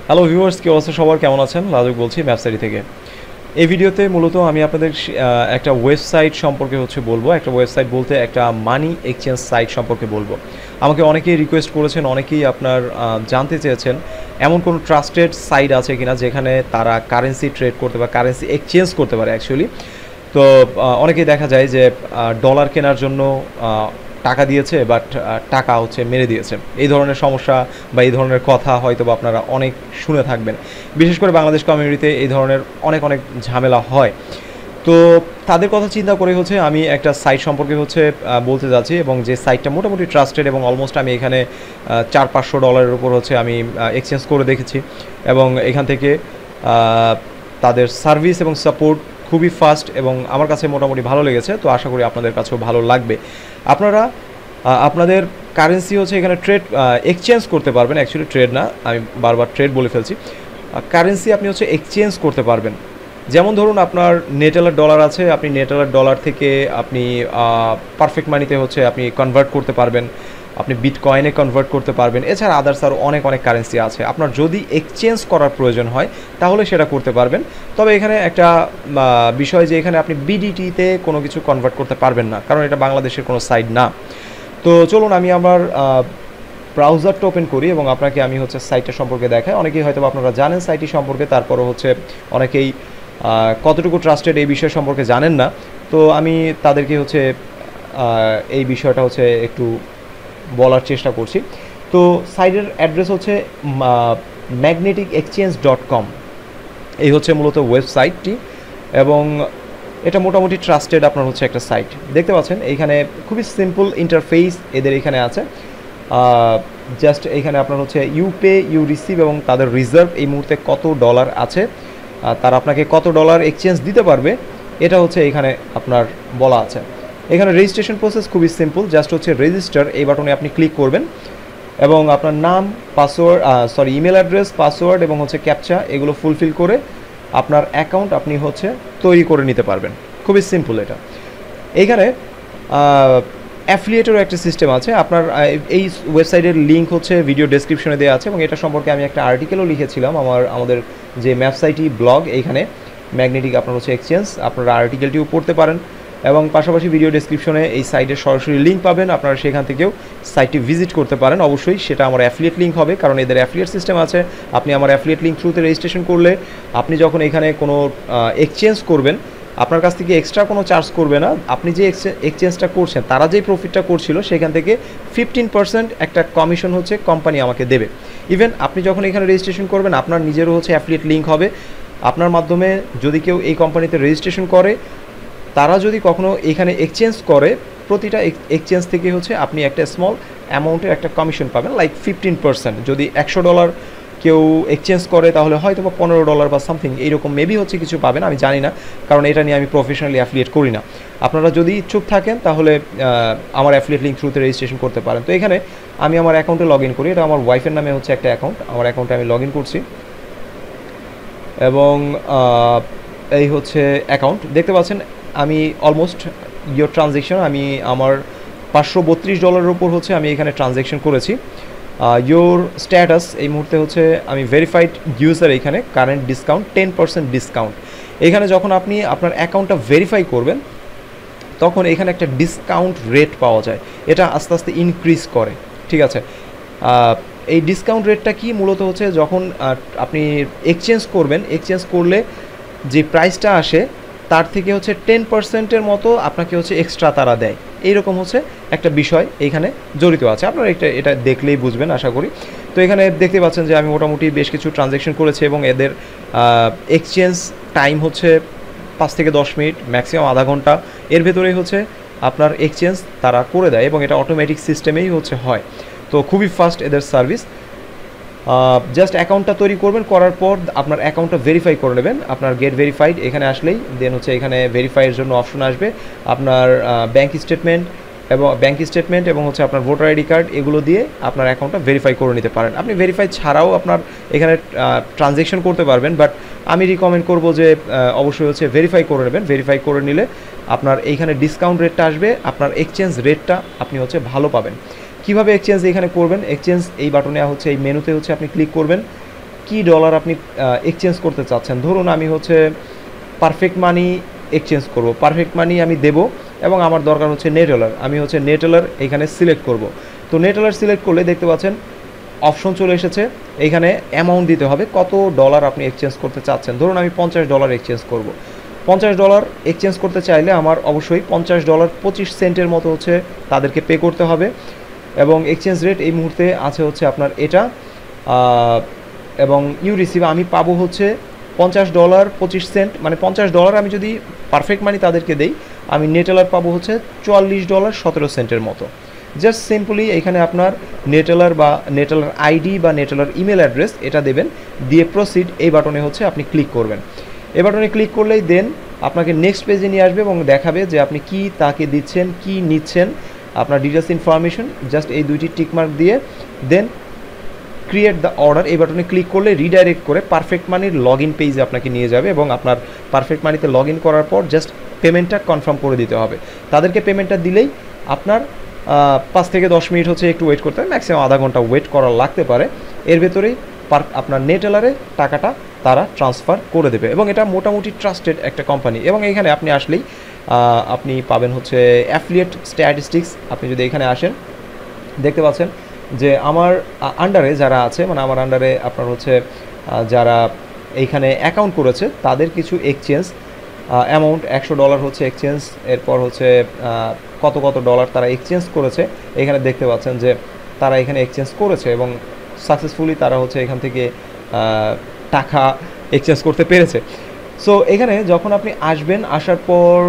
Hello viewers, কি অবস্থা সবার, কেমন আছেন? লাজুক বলছি ম্যাপসারি থেকে। এই ভিডিওতে মূলত আমি আপনাদের একটা ওয়েবসাইট সম্পর্কে বলবো। একটা ওয়েবসাইট বলতে একটা মানি এক্সচেঞ্জ সাইট সম্পর্কে বলবো। আমাকে অনেকেই রিকোয়েস্ট করেছেন, অনেকেই আপনার জানতে চেয়েছেন এমন কোনো ট্রাস্টেড সাইট আছে কিনা যেখানে তারা কারেন্সি ট্রেড করতে পারে, কারেন্সি এক্সচেঞ্জ করতে পারে অ্যাকচুয়ালি। তো অনেকেই দেখা যায় যে ডলার কেনার জন্য টাকা দিয়েছে, বাট টাকা মেরে দিয়েছে। এই ধরনের সমস্যা বা এই ধরনের কথা হয়তো বা আপনারা অনেক শুনে থাকবেন। বিশেষ করে বাংলাদেশ কমিউনিটিতে এই ধরনের অনেক অনেক ঝামেলা হয়। তো তাদের কথা চিন্তা করে আমি একটা সাইট সম্পর্কে বলতে যাচ্ছি, এবং যে সাইটটা মোটামুটি ট্রাস্টেড এবং অলমোস্ট আমি এখানে $400-500 উপর আমি এক্সচেঞ্জ করে দেখেছি, এবং এখান থেকে তাদের সার্ভিস এবং সাপোর্ট খুবই ফাস্ট এবং আমার কাছে মোটামুটি ভালো লেগেছে। তো আশা করি আপনাদের কাছেও ভালো লাগবে। আপনারা আপনাদের কারেন্সি এখানে ট্রেড এক্সচেঞ্জ করতে পারবেন। অ্যাকচুয়ালি ট্রেড না, আমি বারবার ট্রেড বলে ফেলছি। কারেন্সি আপনি এক্সচেঞ্জ করতে পারবেন। যেমন ধরুন আপনার নেটালার ডলার আছে, আপনি নেটালার ডলার থেকে আপনি পারফেক্ট মানিতে আপনি কনভার্ট করতে পারবেন, আপনি বিটকয়েনে কনভার্ট করতে পারবেন। এছাড়া আদার্স আরও অনেক অনেক কারেন্সি আছে। আপনার যদি এক্সচেঞ্জ করার প্রয়োজন হয় তাহলে সেটা করতে পারবেন। তবে এখানে একটা বিষয় যে এখানে আপনি বিডিটিতে কোনো কিছু কনভার্ট করতে পারবেন না, কারণ এটা বাংলাদেশের কোনো সাইট না। তো চলুন আমি আমার ব্রাউজারটা ওপেন করি এবং আপনাকে আমি সাইটটা সম্পর্কে দেখাই। অনেকেই হয়তো আপনারা জানেন সাইটটি সম্পর্কে, তারপরও অনেকেই কতটুকু ট্রাস্টেড এই বিষয় সম্পর্কে জানেন না। তো আমি তাদেরকে এই বিষয়টা একটু বলার চেষ্টা করছি। তো সাইটের অ্যাড্রেস magneticexchange.com। এই মূলত ওয়েবসাইটটি, এবং এটা মোটামুটি ট্রাস্টেড আপনার একটা সাইট। দেখতে পাচ্ছেন এইখানে খুবই সিম্পল ইন্টারফেস এদের এখানে আছে। জাস্ট এইখানে আপনার ইউ পে, ইউ রিসিভ এবং তাদের রিজার্ভ এই মুহূর্তে কত ডলার আছে, তারা আপনাকে কত ডলার এক্সচেঞ্জ দিতে পারবে, এটা এখানে আপনার বলা আছে। এখানে রেজিস্ট্রেশন প্রসেস খুবই সিম্পল। জাস্ট রেজিস্টার এই বাটনে আপনি ক্লিক করবেন এবং আপনার নাম, পাসওয়ার্ড, ইমেল অ্যাড্রেস, পাসওয়ার্ড এবং ক্যাপচা এগুলো ফুলফিল করে আপনার অ্যাকাউন্ট আপনি তৈরি করে নিতে পারবেন। খুবই সিম্পল এটা। এইখানে অ্যাফিলিয়েটেরও একটা সিস্টেম আছে। আপনার এই ওয়েবসাইটের লিঙ্ক ভিডিও ডেসক্রিপশনে দেওয়া আছে, এবং এটা সম্পর্কে আমি একটা আর্টিকেলও লিখেছিলাম আমাদের যে ম্যাপসাইটি ব্লগ, এইখানে ম্যাগনেটিক আপনার এক্সচেঞ্জ, আপনারা আর্টিকেলটিও পড়তে পারেন। এবং পাশাপাশি ভিডিও ডেসক্রিপশনে এই সাইটের সরাসরি লিঙ্ক পাবেন, আপনারা সেখান থেকেও সাইটটি ভিজিট করতে পারেন। অবশ্যই সেটা আমার অ্যাফিলিয়েট লিঙ্ক হবে, কারণ এদের অ্যাফিলিয়েট সিস্টেম আছে। আপনি আমার অ্যাফিলিয়েট লিঙ্ক থ্রুতে রেজিস্ট্রেশন করলে আপনি যখন এখানে কোনো এক্সচেঞ্জ করবেন, আপনার কাছ থেকে এক্সট্রা কোনো চার্জ করবে না। আপনি যে এক্সচেঞ্জটা করছেন, তারা যেই প্রফিটটা করছিল সেখান থেকে 15% একটা কমিশন কোম্পানি আমাকে দেবে। ইভেন আপনি যখন এখানে রেজিস্ট্রেশন করবেন, আপনার নিজেরও অ্যাফিলিয়েট লিঙ্ক হবে। আপনার মাধ্যমে যদি কেউ এই কোম্পানিতে রেজিস্ট্রেশন করে, তারা যদি কখনো এখানে এক্সচেঞ্জ করে, প্রতিটা এক্সচেঞ্জ থেকে আপনি একটা স্মল অ্যামাউন্টের একটা কমিশন পাবেন, লাইক 15%। যদি $100 কেউ এক্সচেঞ্জ করে তাহলে হয়তো বা $15 বা সামথিং এইরকম মেবি কিছু পাবেন, আমি জানি না, কারণ এটা নিয়ে আমি প্রফেশনালি অ্যাফিলিয়েট করি না। আপনারা যদি ইচ্ছুক থাকেন তাহলে আমার অ্যাফিলিয়েট লিঙ্ক থ্রুতে রেজিস্ট্রেশন করতে পারেন। তো এখানে আমি আমার অ্যাকাউন্টে লগ ইন করি। এটা আমার ওয়াইফের নামে একটা অ্যাকাউন্ট। আমার অ্যাকাউন্টে আমি লগ ইন করছি, এবং এই অ্যাকাউন্ট দেখতে পাচ্ছেন। আমি অলমোস্ট ইয়োর ট্রানজ্যাকশন, আমি আমার $532 উপর আমি এখানে ট্রানজ্যাকশন করেছি। ইয়োর স্ট্যাটাস এই মুহূর্তে আমি ভেরিফাইড ইউজার। এখানে কারেন্ট ডিসকাউন্ট 10% ডিসকাউন্ট। এখানে যখন আপনি আপনার অ্যাকাউন্টটা ভেরিফাই করবেন, তখন এখানে একটা ডিসকাউন্ট রেট পাওয়া যায়। এটা আস্তে আস্তে ইনক্রিজ করে, ঠিক আছে। এই ডিসকাউন্ট রেটটা কি মূলত যখন আপনি এক্সচেঞ্জ করবেন, এক্সচেঞ্জ করলে যে প্রাইসটা আসে তার থেকে 10%-এর মতো আপনাকে এক্সট্রা তারা দেয়। এইরকম একটা বিষয় এইখানে জড়িত আছে। আপনারা এটা দেখলেই বুঝবেন আশা করি। তো এখানে দেখতে পাচ্ছেন যে আমি মোটামুটি বেশ কিছু ট্রানজ্যাকশন করেছি, এবং এদের এক্সচেঞ্জ টাইম 5 থেকে 10 মিনিট, ম্যাক্সিমাম আধা ঘন্টা, এর ভেতরেই আপনার এক্সচেঞ্জ তারা করে দেয়, এবং এটা অটোমেটিক সিস্টেমেই হয়। তো খুবই ফাস্ট এদের সার্ভিস। জাস্ট অ্যাকাউন্টটা তৈরি করবেন, করার পর আপনার অ্যাকাউন্টটা ভেরিফাই করে নেবেন। আপনার গেট ভেরিফাইড এখানে আসলেই দেন এখানে ভেরিফাইয়ের জন্য অপশন আসবে। আপনার ব্যাঙ্ক স্টেটমেন্ট এবং আপনার ভোটার আইডি কার্ড এগুলো দিয়ে আপনার অ্যাকাউন্টটা ভেরিফাই করে নিতে পারেন। আপনি ভেরিফাই ছাড়াও আপনার এখানে ট্রানজ্যাকশন করতে পারবেন, বাট আমি রিকমেন্ড করব যে অবশ্যই ভেরিফাই করে নেবেন। ভেরিফাই করে নিলে আপনার এইখানে ডিসকাউন্ট রেটটা আসবে, আপনার এক্সচেঞ্জ রেটটা আপনি ভালো পাবেন। কিভাবে এক্সচেঞ্জ এখানে করবেন, এক্সচেঞ্জ এই বাটনে এই মেনুতে আপনি ক্লিক করবেন। কি ডলার আপনি এক্সচেঞ্জ করতে চাচ্ছেন। ধরুন আমি হচ্ছে পারফেক্ট মানি এক্সচেঞ্জ করব, পারফেক্ট মানি আমি দেব এবং আমার দরকার হচ্ছে নেটওয়ালার, আমি হচ্ছে নেটওয়ালার এখানে সিলেক্ট করব। তো নেটওয়ালার সিলেক্ট করলে দেখতে পাচ্ছেন অপশন চলে এসেছে, এইখানে অ্যামাউন্ট দিতে হবে কত ডলার আপনি এক্সচেঞ্জ করতে চাচ্ছেন। ধরুন আমি $50 এক্সচেঞ্জ করব, $50 এক্সচেঞ্জ করতে চাইলে আমার অবশ্যই $50.25 মতো হচ্ছে তাদেরকে পে করতে হবে। এবং এক্সচেঞ্জ রেট এই মুহূর্তে আছে হচ্ছে আপনার এটা, এবং ইউ রিসিভ আমি পাবো হচ্ছে $50.25, মানে $50 আমি যদি পারফেক্ট মানি তাদেরকে দেই, আমি নেটওয়ালার পাবো হচ্ছে $44.17 মতো। জাস্ট সিম্পলি এখানে আপনার নেটওয়ালার বা নেটওয়ালার আইডি বা নেটওয়ালার ইমেল অ্যাড্রেস এটা দেবেন, দিয়ে প্রসিড এই বাটনে হচ্ছে আপনি ক্লিক করবেন। এই বাটনে ক্লিক করলেই দেন আপনাকে নেক্সট পেজে নিয়ে আসবে এবং দেখাবে যে আপনি কি তাকে দিচ্ছেন, কি নিচ্ছেন, আপনার ডিটেলস ইনফরমেশন, জাস্ট এই দুইটি টিকমার্ক দিয়ে দেন ক্রিয়েট দ্য অর্ডার এই বাটনে ক্লিক করলে রিডাইরেক্ট করে পারফেক্ট মানির লগ ইন পেজে আপনাকে নিয়ে যাবে এবং আপনার পারফেক্ট মানিতে লগ ইন করার পর জাস্ট পেমেন্টটা কনফার্ম করে দিতে হবে। তাদেরকে পেমেন্টটা দিলেই আপনার 5 থেকে 10 মিনিট হচ্ছে একটু ওয়েট করতে হবে, ম্যাক্সিমাম আধা ঘন্টা ওয়েট করা লাগতে পারে। এর ভেতরেই আপনার নেটওয়ালারে টাকাটা তারা ট্রান্সফার করে দেবে এবং এটা মোটামুটি ট্রাস্টেড একটা কোম্পানি। এবং এখানে আপনি আসলেই আপনি পাবেন হচ্ছে অ্যাফিলিয়েট স্ট্যাটিস্টিক্স। আপনি যদি এখানে আসেন দেখতে পাচ্ছেন যে আমার আন্ডারে যারা আছে, মানে আমার আন্ডারে আপনার হচ্ছে যারা এইখানে অ্যাকাউন্ট করেছে তাদের কিছু এক্সচেঞ্জ অ্যামাউন্ট $100 হচ্ছে এক্সচেঞ্জ, এরপর হচ্ছে কত কত ডলার তারা এক্সচেঞ্জ করেছে এখানে দেখতে পাচ্ছেন যে তারা এখানে এক্সচেঞ্জ করেছে এবং সাকসেসফুলি তারা হচ্ছে এখান থেকে টাকা এক্সচেঞ্জ করতে পেরেছে। সো এখানে যখন আপনি আসবেন, আসার পর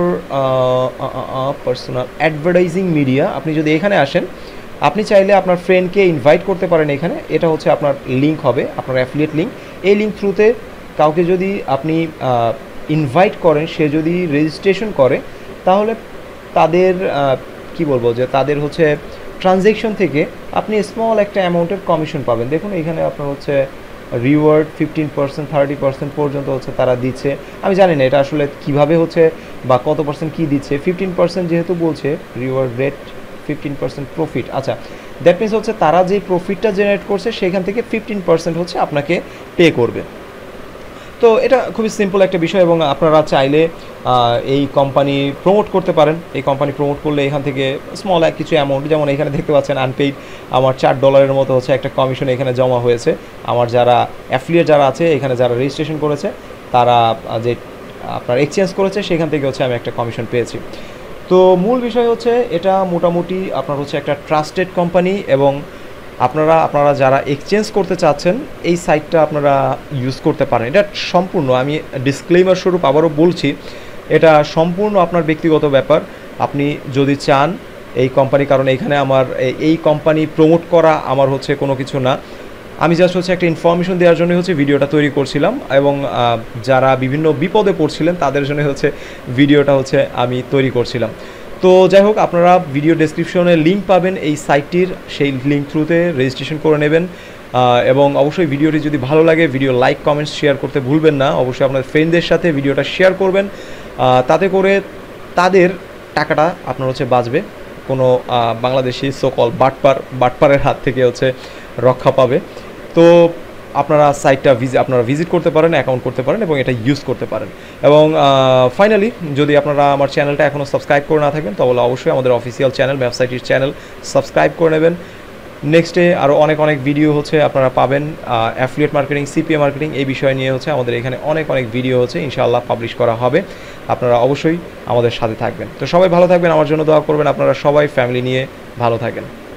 পার্সোনাল অ্যাডভার্টাইজিং মিডিয়া, আপনি যদি এখানে আসেন আপনি চাইলে আপনার ফ্রেন্ডকে ইনভাইট করতে পারেন। এখানে এটা হচ্ছে আপনার লিঙ্ক হবে, আপনার অ্যাফিলিয়েট লিঙ্ক। এই লিঙ্ক থ্রুতে কাউকে যদি আপনি ইনভাইট করেন, সে যদি রেজিস্ট্রেশন করে তাহলে তাদের কি বলবো যে তাদের হচ্ছে ট্রানজ্যাকশন থেকে আপনি স্মল একটা অ্যামাউন্টের কমিশন পাবেন। দেখুন এখানে আপনার হচ্ছে রিওয়ার্ড 15%, 30% পর্যন্ত হচ্ছে তারা দিচ্ছে। আমি জানি না এটা আসলে কিভাবে হচ্ছে বা কত পার্সেন্ট কী দিচ্ছে। 15% যেহেতু বলছে রিওয়ার্ড রেট 15% প্রফিট, আচ্ছা দ্যাট মিনস হচ্ছে তারা যে প্রফিটটা জেনারেট করছে সেখান থেকে 15% হচ্ছে আপনাকে পে করবে। তো এটা খুবই সিম্পল একটা বিষয় এবং আপনারা চাইলে এই কোম্পানি প্রমোট করতে পারেন। এই কোম্পানি প্রমোট করলে এখান থেকে স্মল কিছু অ্যামাউন্ট, যেমন এখানে দেখতে পাচ্ছেন আনপেইড আমার $4 মতো হচ্ছে একটা কমিশন এখানে জমা হয়েছে। আমার যারা অ্যাফিলিয়েট যারা আছে এখানে যারা রেজিস্ট্রেশন করেছে তারা যে আপনার এক্সচেঞ্জ করেছে সেখান থেকে হচ্ছে আমি একটা কমিশন পেয়েছি। তো মূল বিষয় হচ্ছে এটা মোটামুটি আপনার হচ্ছে একটা ট্রাস্টেড কোম্পানি এবং আপনারা যারা এক্সচেঞ্জ করতে চাচ্ছেন এই সাইটটা আপনারা ইউজ করতে পারেন। এটা সম্পূর্ণ, আমি ডিসক্লেইমার স্বরূপ আবারও বলছি, এটা সম্পূর্ণ আপনার ব্যক্তিগত ব্যাপার। আপনি যদি চান এই কোম্পানি, কারণ এখানে আমার এই কোম্পানি প্রমোট করা আমার হচ্ছে কোনো কিছু না, আমি জাস্ট হচ্ছে একটা ইনফরমেশন দেওয়ার জন্য হচ্ছে ভিডিওটা তৈরি করছিলাম এবং যারা বিভিন্ন বিপদে পড়ছিলেন তাদের জন্য হচ্ছে ভিডিওটা হচ্ছে আমি তৈরি করছিলাম। তো যাই হোক, আপনারা ভিডিও ডেসক্রিপশনে লিঙ্ক পাবেন এই সাইটটির, সেই লিঙ্ক থ্রুতে রেজিস্ট্রেশন করে নেবেন। এবং অবশ্যই ভিডিওটি যদি ভালো লাগে ভিডিও লাইক কমেন্টস শেয়ার করতে ভুলবেন না। অবশ্যই আপনার ফ্রেন্ডদের সাথে ভিডিওটা শেয়ার করবেন, তাতে করে তাদের টাকাটা আপনার হচ্ছে বাঁচবে, কোনো বাংলাদেশি সোকল বাটপারের হাত থেকে হচ্ছে রক্ষা পাবে। তো আপনারা সাইটটা আপনারা ভিজিট করতে পারেন, অ্যাকাউন্ট করতে পারেন এবং এটা ইউজ করতে পারেন। এবং ফাইনালি যদি আপনারা আমার চ্যানেলটা এখনও সাবস্ক্রাইব করে না থাকেন তাহলে অবশ্যই আমাদের অফিসিয়াল চ্যানেল ব্যবসায়টির চ্যানেল সাবস্ক্রাইব করে নেবেন। নেক্সটে আরও অনেক ভিডিও হচ্ছে আপনারা পাবেন, অ্যাফিলিয়েট মার্কেটিং, সিপিএ মার্কেটিং এই বিষয় নিয়ে হচ্ছে আমাদের এখানে অনেক ভিডিও হচ্ছে ইনশাআল্লাহ পাবলিশ করা হবে। আপনারা অবশ্যই আমাদের সাথে থাকবেন। তো সবাই ভালো থাকবেন, আমার জন্য দোয়া করবেন। আপনারা সবাই ফ্যামিলি নিয়ে ভালো থাকেন।